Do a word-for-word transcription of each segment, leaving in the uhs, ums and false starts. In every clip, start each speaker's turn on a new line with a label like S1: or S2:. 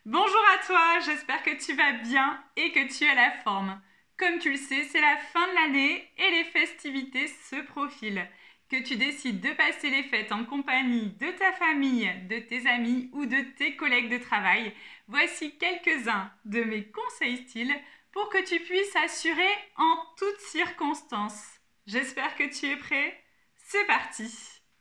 S1: Bonjour à toi, j'espère que tu vas bien et que tu as la forme. Comme tu le sais, c'est la fin de l'année et les festivités se profilent. Que tu décides de passer les fêtes en compagnie de ta famille, de tes amis ou de tes collègues de travail, voici quelques-uns de mes conseils styles pour que tu puisses assurer en toutes circonstances. J'espère que tu es prêt. C'est parti!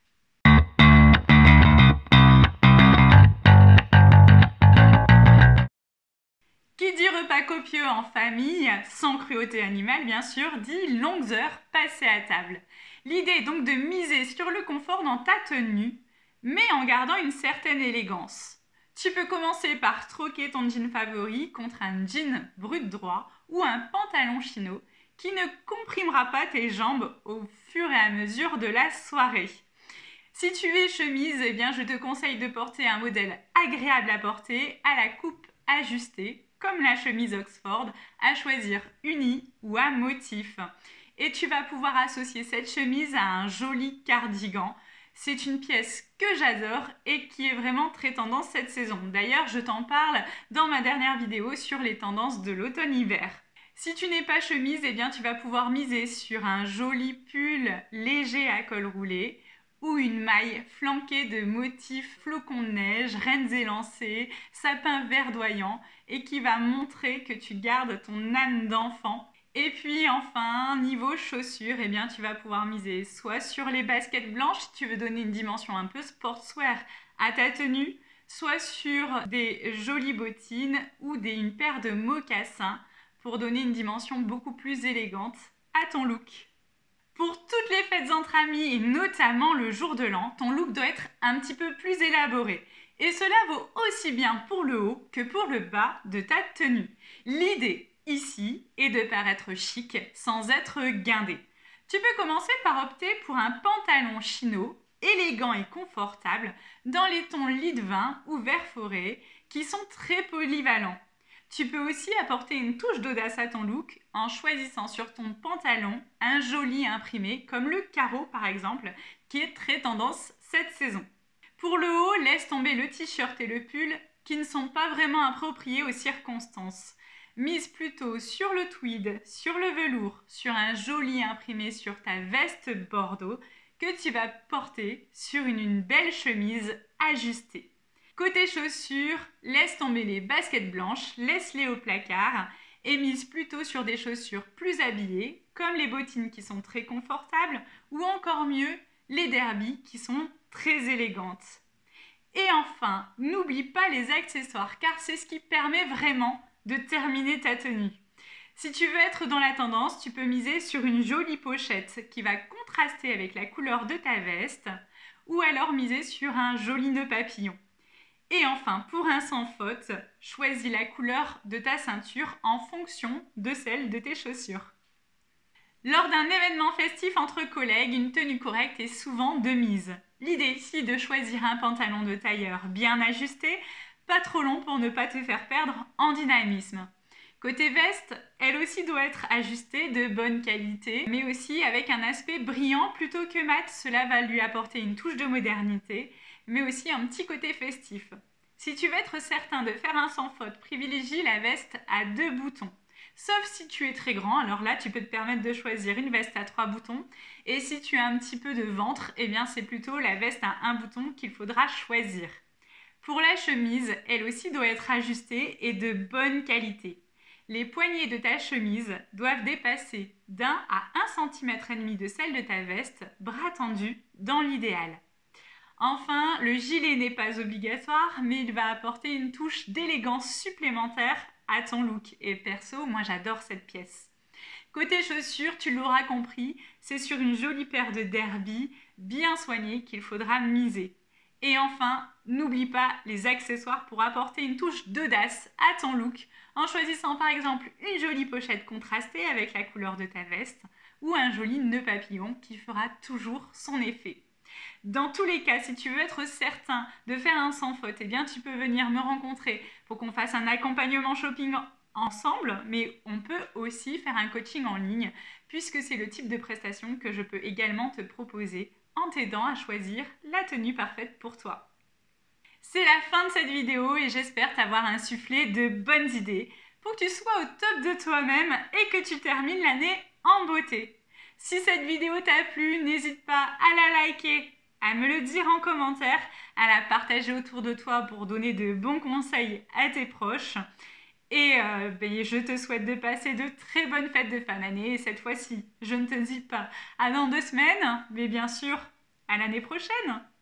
S1: Qui dit repas copieux en famille, sans cruauté animale bien sûr, dit longues heures passées à table. L'idée est donc de miser sur le confort dans ta tenue, mais en gardant une certaine élégance. Tu peux commencer par troquer ton jean favori contre un jean brut droit ou un pantalon chino qui ne comprimera pas tes jambes au fur et à mesure de la soirée. Si tu es chemise, eh bien je te conseille de porter un modèle agréable à porter, à la coupe ajustée, comme la chemise Oxford, à choisir unie ou à motif. Et tu vas pouvoir associer cette chemise à un joli cardigan. C'est une pièce que j'adore et qui est vraiment très tendance cette saison. D'ailleurs, je t'en parle dans ma dernière vidéo sur les tendances de l'automne-hiver. Si tu n'es pas chemise, eh bien tu vas pouvoir miser sur un joli pull léger à col roulé, ou une maille flanquée de motifs flocons de neige, rennes élancées, sapins verdoyants et qui va montrer que tu gardes ton âme d'enfant. Et puis enfin, niveau chaussures, eh bien, tu vas pouvoir miser soit sur les baskets blanches si tu veux donner une dimension un peu sportswear à ta tenue, soit sur des jolies bottines ou des, une paire de mocassins pour donner une dimension beaucoup plus élégante à ton look. Pour toutes les fêtes entre amis et notamment le jour de l'an, ton look doit être un petit peu plus élaboré. Et cela vaut aussi bien pour le haut que pour le bas de ta tenue. L'idée ici est de paraître chic sans être guindé. Tu peux commencer par opter pour un pantalon chino, élégant et confortable, dans les tons lit de vin ou vert forêt, qui sont très polyvalents. Tu peux aussi apporter une touche d'audace à ton look en choisissant sur ton pantalon un joli imprimé, comme le carreau par exemple, qui est très tendance cette saison. Pour le haut, laisse tomber le t-shirt et le pull qui ne sont pas vraiment appropriés aux circonstances. Mise plutôt sur le tweed, sur le velours, sur un joli imprimé sur ta veste bordeaux que tu vas porter sur une, une belle chemise ajustée. Côté chaussures, laisse tomber les baskets blanches, laisse-les au placard et mise plutôt sur des chaussures plus habillées, comme les bottines qui sont très confortables ou encore mieux, les derbies qui sont très élégantes. Et enfin, n'oublie pas les accessoires car c'est ce qui permet vraiment de terminer ta tenue. Si tu veux être dans la tendance, tu peux miser sur une jolie pochette qui va contraster avec la couleur de ta veste ou alors miser sur un joli nœud papillon. Et enfin, pour un sans faute, choisis la couleur de ta ceinture en fonction de celle de tes chaussures. Lors d'un événement festif entre collègues, une tenue correcte est souvent de mise. L'idée ici est de choisir un pantalon de tailleur bien ajusté, pas trop long pour ne pas te faire perdre en dynamisme. Côté veste, elle aussi doit être ajustée de bonne qualité, mais aussi avec un aspect brillant plutôt que mat. Cela va lui apporter une touche de modernité, mais aussi un petit côté festif. Si tu veux être certain de faire un sans faute, privilégie la veste à deux boutons. Sauf si tu es très grand, alors là tu peux te permettre de choisir une veste à trois boutons. Et si tu as un petit peu de ventre, eh bien c'est plutôt la veste à un bouton qu'il faudra choisir. Pour la chemise, elle aussi doit être ajustée et de bonne qualité. Les poignées de ta chemise doivent dépasser d'un à un centimètre et demi de celle de ta veste, bras tendus dans l'idéal. Enfin, le gilet n'est pas obligatoire, mais il va apporter une touche d'élégance supplémentaire à ton look. Et perso, moi j'adore cette pièce. Côté chaussures, tu l'auras compris, c'est sur une jolie paire de derby bien soignée qu'il faudra miser. Et enfin, n'oublie pas les accessoires pour apporter une touche d'audace à ton look en choisissant par exemple une jolie pochette contrastée avec la couleur de ta veste ou un joli nœud papillon qui fera toujours son effet. Dans tous les cas, si tu veux être certain de faire un sans faute, eh bien tu peux venir me rencontrer pour qu'on fasse un accompagnement shopping ensemble, mais on peut aussi faire un coaching en ligne puisque c'est le type de prestation que je peux également te proposer en t'aidant à choisir la tenue parfaite pour toi. C'est la fin de cette vidéo et j'espère t'avoir insufflé de bonnes idées pour que tu sois au top de toi-même et que tu termines l'année en beauté. Si cette vidéo t'a plu, n'hésite pas à la liker, à me le dire en commentaire, à la partager autour de toi pour donner de bons conseils à tes proches. Et euh, ben, je te souhaite de passer de très bonnes fêtes de fin d'année. Et cette fois-ci, je ne te dis pas à dans deux semaines, mais bien sûr à l'année prochaine.